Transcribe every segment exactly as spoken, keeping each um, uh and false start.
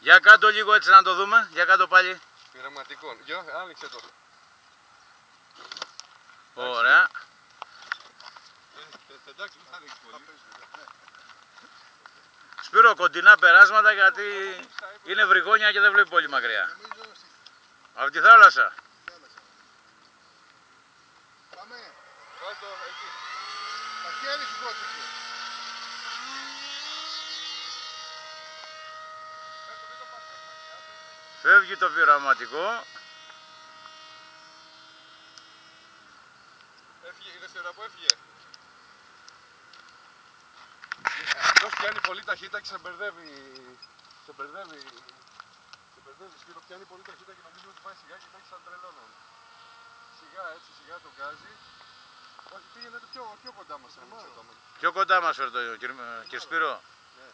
Για κάτω λίγο έτσι να το δούμε. Για κάτω πάλι. Πειραματικό. Για άνοιξε το. Ωραία. Εντάξει, δεν θα ανοίξει πολύ. Σπύρο, κοντινά περάσματα γιατί είναι βρυγόνια και δεν βλέπει πολύ μακριά. Από τη θάλασσα. Πάμε. Βάζω εκεί. Τα χέρια σου πρόσεξε. Φεύγει το πειραματικό. Έφυγε, είδες τη ώρα που έφυγε. Αυτός πιάνει πολύ ταχύτητα και σε μπερδεύει. Σε μπερδεύει. Σε μπερδεύει Σπύρο, πιάνει πολύ ταχύτητα και νομίζω ότι πάει σιγά και θα έχει σαν τρελόνο. Σιγά έτσι, σιγά τον βγάζει. Όχι, πήγαινε το πιο, πιο κοντά μας. Πιο κοντά μας φέρει το κύριε Σπύρο. Ναι.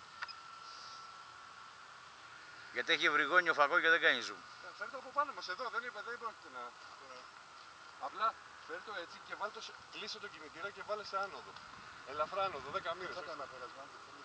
Γιατί έχει βρυγόνιο φακό και δεν κάνει zoom. Φέρ' το από πάνω μας εδώ, δεν είπε, δεν πρόκειται να... Απλά φέρ' το έτσι και βάλ' το, σε... κλείσε το κινητήρα και βάλε σε άνοδο. Ελαφρά άνοδο, δέκα μοίρες. Θα κάνω πέρασμα.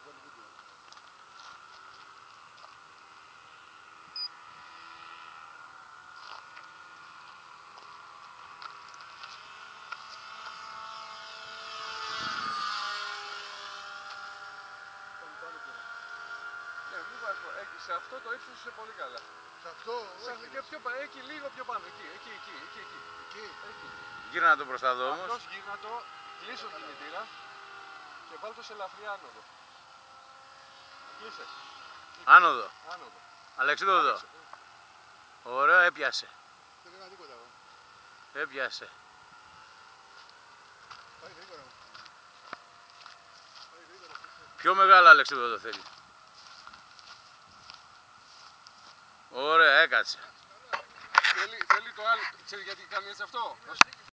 Ναι, μην βάζω, εκεί, σε αυτό το ύψος είσαι πολύ καλά. Σε αυτό, Σε, όχι. και πιο, πα- εκεί, λίγο πιο πάνω, εκεί, εκεί, εκεί, εκεί, εκεί. Εκεί. εκεί. Γύρνα το προς τα δω όμως. Αυτός γύρνα το, κλείσε το κινητήρα και βάλ' το σε ελαφριά άνοδο. Κλείσε. Άνοδο. Άνοδο. Αλεξίδωτο. Άνοιξε. Ωραίο, έπιασε. Δεν έκανα τίποτα εγώ. Έπιασε. Πάει γρήγορα. Πάει γρήγορα. Πιο μεγάλο Αλεξίδωτο θέλει. Ωραία, έκατσε. Θέλει, θέλει το άλλο. Ξέρει γιατί κάνει έτσι αυτό.